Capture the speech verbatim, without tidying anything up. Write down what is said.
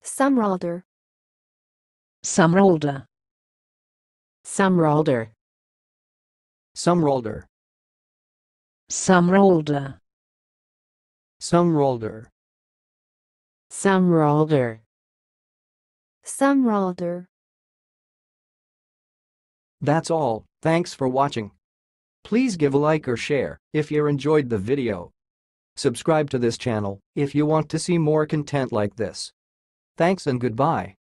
Somerhalder. Somerhalder. Somerhalder. Somerhalder. Somerhalder. Somerhalder. Somerhalder. Somerhalder. That's all, thanks for watching. Please give a like or share if you enjoyed the video. Subscribe to this channel if you want to see more content like this. Thanks and goodbye.